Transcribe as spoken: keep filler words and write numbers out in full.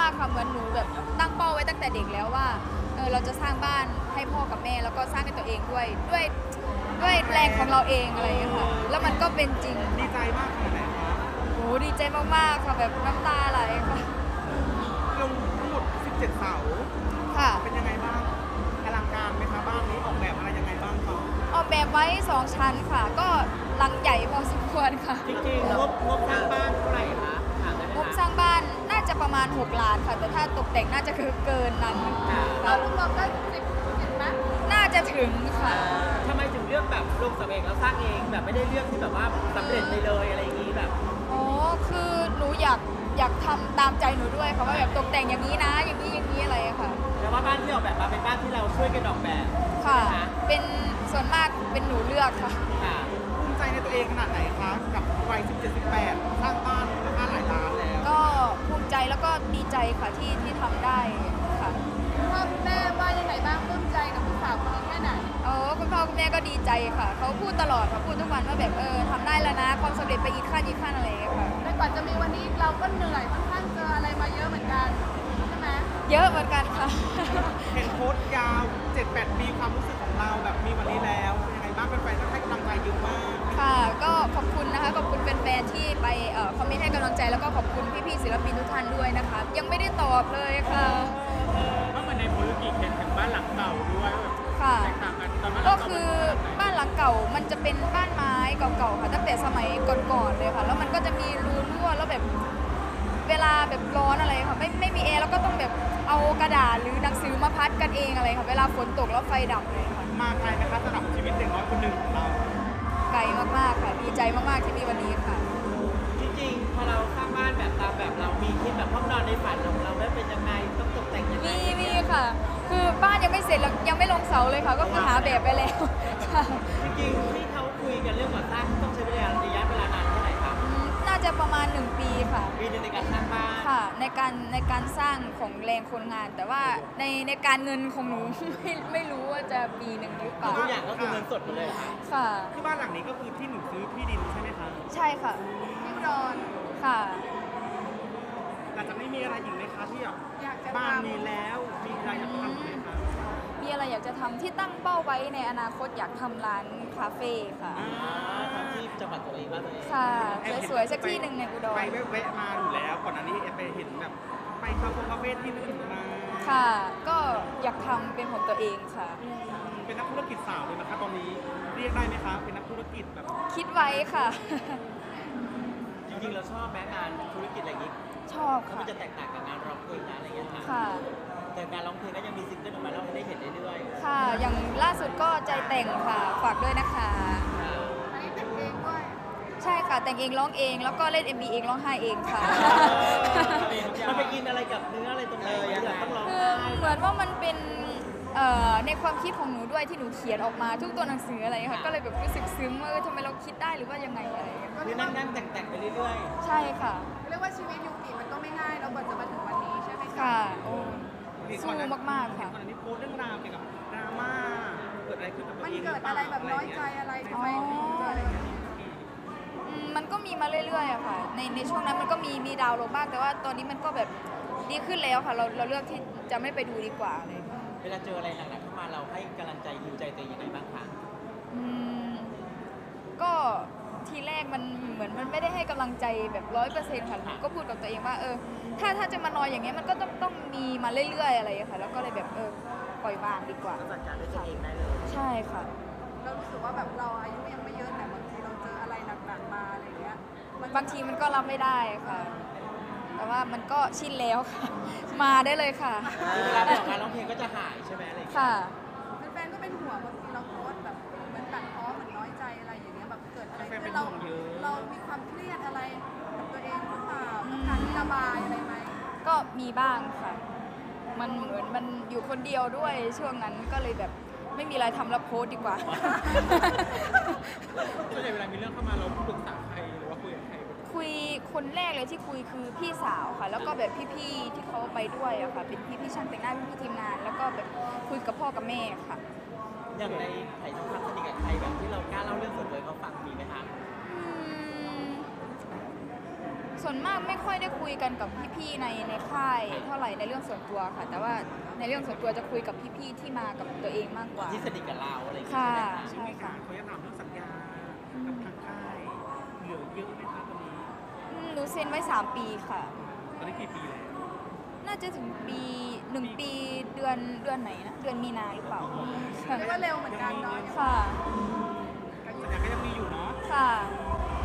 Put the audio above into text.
มากๆค่ะเหมือนหนูแบบตั้งเป้าไว้ตั้งแต่เด็กแล้วว่าเออเราจะสร้างบ้านให้พ่อกับแม่แล้วก็สร้างให้ตัวเองด้วยด้วยด้วยแรงของเราเองอะไรอย่างเงี้ยค่ะแล้วมันก็เป็นจริงดีใจมากขนาดไหนคะโอ้ดีใจมากๆค่ะแบบน้ำตาไหลค่ะลงทั้งหมดสิบเจ็ดเสาค่ะเป็นยังไงบ้างอลังการไหมคะบ้านนี้ออกแบบอะไรยังไงบ้างคะออกแบบไว้สองชั้นค่ะ ก็หลังใหญ่พอสมควรค่ะจริงๆงบงบสร้างบ้านเท่าไหร่คะถามได้ไหมงบคะสร้างบ้านน่าจะประมาณหกล้านค่ะ แต่ถ้าตกแต่งน่าจะคือเกินนั้นเรารวมก็สิบสิบไหมน่าจะถึงค่ะทำไมถึงเลือกแบบลงสำเองแล้วสร้างเองแบบไม่ได้เลือกที่แบบว่าสำเร็จไปเลยอะไรอย่างนี้แบบอ๋อคือหนูอยากอยากทำตามใจหนูด้วยค่ะว่าแบบตกแต่งอย่างนี้นะ อย่างนี้อย่างนี้อะไรอะค่ะแต่ว่าบ้านที่ออกแบบมาเป็นบ้านที่เราช่วยกันออกแบบค่ะเป็นส่วนมากเป็นหนูเลือกค่ะภูมิใจในตัวเองขนาดไหนคะกับวัยสิบเจ็ด สิบแปดสร้างบ้านมูลค่าหลายล้านแล้วก็ภูมิใจแล้วก็ดีใจค่ะที่ที่ทำได้ค่ะพ่อแม่ว่ายังไงบ้างภูมิใจกับลูกสาวคนนี้แค่ไหนเออคุณพ่อคุณแม่ก็ดีใจค่ะเขาพูดตลอดค่ะพูดทุกวันว่าแบบเออทำได้แล้วนะความสำเร็จไปอีกขั้นอีกขั้นอะไรอย่างเงี้ยค่ะแต่ก่อนจะมีวันนี้เราก็เหนื่อยค่อนข้างเจออะไรมาเยอะเหมือนกันใช่ไหมเยอะเหมือนกันค่ะเห็นโพสต์ยาว เจ็ดแปด ปีความรู้สึกของเราแบบมีวันนี้แล้วเป็นยังไงบ้างแฟนๆก็ให้กำลังใจเยอะมากค่ะก็ขอบคุณนะคะขอบคุณแฟนๆที่ไปเอ่อคอมเมนต์ให้กำลังใจแล้วก็ขอบคุณพี่ๆศิลปินทุกท่านด้วยนะคะยังไม่ได้ตอบเลยค่ะเพราะมันในธุรกิจเห็นถึงบ้านหลังเก่าด้วยค่ะแตกต่างกันตอนนั้นก็คือบ้านหลังเก่ามันจะเป็นบ้านไม้เก่าๆค่ะตั้งแต่สมัยก่อนๆเลยค่ะแล้วมันก็จะมีรูรั่วแล้วแบบเวลาแบบร้อนอะไรค่ะไม่ไม่มีแอร์แล้วก็ต้องแบบเอากระดาษหรือหนังสือมาพัดกันเองอะไรค่ะเวลาฝนตกแล้วไฟดับเลยค่ะมาไกลนะคะสำหรับชีวิตเด็กน้อยคนหนึ่งของเราไกลมากๆค่ะดีใจมากๆที่มีวันนี้ค่ะจริงๆพอเราสร้างบ้านแบบตามแบบเรามีคิดแบบห้องนอนในฝันของเราว่าเป็นยังไงต้องตกแต่งยังไงมีมีค่ะคือบ้านยังไม่เสร็จแล้วยังไม่ลงเสาเลยค่ะก็คือหาแบบไปแล้วค่ะจริงๆที่เขาคุยกันเรื่องก่อสร้างต้องใช้เวลาระยะเวลานานแค่ไหนครับน่าจะประมาณหนึ่งปีค่ะปีนึงในการสร้างบ้านค่ะในการในการสร้างของแรงคนงาน แต่ว่าในในการเงินของหนู ไม่ไม่รู้ว่าจะปีหนึ่งหรือเปล่าทุกอย่างก็คือเงินสดหมดเลยค่ะค่ะคือบ้านหลังนี้ก็คือที่หนูซื้อที่ดินใช่ไหมคะใช่ค่ะที่อุดรค่ะหลังจากนี้มีอะไรอีกไหมคะที่แบบบ้านมีแล้วมีอะไรอยากทำไหมคะมีอะไรอยากจะทำที่ตั้งเป้าไว้ในอนาคตอยากทำร้านคาเฟ่ค่ะทำที่จังหวัดตัวเองบ้านตัวเองค่ะสวยๆสักที่หนึ่งในอุดรไปแวะมาอยู่แล้วก่อนอันนี้ไปเห็นแบบไปคาเฟ่คาเฟ่ที่อื่นมาค่ะก็อยากทำเป็นของตัวเองค่ะเป็นนักธุรกิจสาวเลยนะคะตอนนี้เรียกได้ไหมคะเป็นนักธุรกิจแบบคิดไว้ค่ะจริงๆเราชอบแม้งานธุรกิจอะไรอย่างนี้ชอบค่ะมันจะแตกต่างกับงานร้องเพลงนะอะไรอย่างเงี้ยค่ะแต่การร้องเพลงก็ยังมีซิงเกิลออกมาแล้วให้ได้เห็นเรื่อยๆค่ะอย่างล่าสุดก็ใจแต่งค่ะฝากด้วยนะคะอันนี้แต่งเองด้วยใช่ค่ะแต่งเองร้องเองแล้วก็เล่น เอ็ม วี เองร้องไห้เองค่ะมันไปกินอะไรกับเนื้ออะไรตรงไหนอยากต้องร้องคือเหมือนว่ามันเป็นในความคิดของหนูด้วยที่หนูเขียนออกมาทุกตัวหนังสืออะไรค่ะก็เลยแบบรู้สึกซึ้งว่าทำไมเราคิดได้หรือว่ายังไงอะไรคือนั่งนั่งแต่งแต่งไปเรื่อยๆใช่ค่ะเรียกว่าชีวิตยูกิมันก็ไม่ง่ายเรากว่าจะมาถึงวันนี้ใช่ไหมค่ะโอ้สู้มากๆค่ะตอนนี้โพสเรื่องราวเกี่ยวกับดราม่าเกิดอะไรขึ้นกับตัวเองมันเกิดอะไรแบบน้อยใจอะไรทำไมถึงเกิดอะไรอย่างเงี้ยมันก็มีมาเรื่อยๆอะค่ะในในช่วงนั้นมันก็มีมีดาวลงบ้างแต่ว่าตอนนี้มันก็แบบดีขึ้นแล้วค่ะเราเราเลือกที่จะไม่ไปดูดีกว่าเลยเวลาเจออะไรหนักๆเข้ามาเราให้กำลังใจฮิวใจตัวเองยังไงบ้างคะอืมก็ทีแรกมันเหมือนมันไม่ได้ให้กำลังใจแบบร้อยเปอร์เซ็นต์ค่ะก็พูดกับตัวเองว่าเออถ้าถ้าจะมานอยอย่างเงี้ยมันก็ต้องต้องมีมาเรื่อยๆอะไรค่ะแล้วก็เลยแบบเออปล่อยวางดีกว่าจัดการด้วยตัวเองได้เลยใช่ค่ะเรารู้สึกว่าแบบเราอายุยังไม่เยอะแต่บางทีเราเจออะไรหนักๆมาอะไรเงี้ยบางทีมันก็รับไม่ได้ค่ะแต่ว่ามันก็ชินแล้วค่ะมาได้เลยค่ะเวลาออกงานร้องเพลงก็จะหายใช่ไหมอะไรค่ะแฟนๆก็เป็นห่วงบางทีเราโพสแบบเหมือนตัดพ้อเหมือนน้อยใจอะไรอย่างเงี้ยแบบเกิดอะไรขึ้นเราเรามีความเครียดอะไรกับตัวเองหรือเปล่าต้องการที่ระบายอะไรไหมก็มีบ้างค่ะมันเหมือนมันอยู่คนเดียวด้วยช่วงนั้นก็เลยแบบไม่มีอะไรทำแล้วโพสดีกว่าส่วนใหญ่เวลามีเรื่องเข้ามาเราปรึกษาใครหรือว่าคุยกับใครคุยคนแรกเลยที่คุยคือพี่สาวค่ะแล้วก็แบบพี่ๆที่เขาไปด้วยอะค่ะเป็นพี่ๆช่างแต่งหน้าพี่ๆทีมงานแล้วก็แบบคุยกับพ่อกับแม่ค่ะอย่างในไผ่ทองคำสนิทกับใครแบบที่เรากล้าเล่าเรื่องส่วนตัวเขาฟังมีไหมคะส่วนมากไม่ค่อยได้คุยกันกับพี่ๆในในค่ายเท่าไหร่ในเรื่องส่วนตัวค่ะ แต่ว่าในเรื่องส่วนตัวจะคุยกับพี่ๆที่มากับตัวเองมากกว่าที่สนิทกับเราอะไรอย่างเงี้ยค่ะใช่ใช่ไหมคะค่ะเขาจะถามเรื่องสัญญากับทางค่ายเหลือเยอะไหมคะตอนนี้อืมหนูเซ็นไว้สามปีค่ะตอนนี้กี่ปีแล้วน่าจะถึงปีหนึ่งปีเดือนเดือนไหนนะเดือนมีนาหรือเปล่าใช่เรียกว่าเร็วเหมือนกันเนาะค่ะสัญญาก็ยังมีอยู่เนาะค่ะ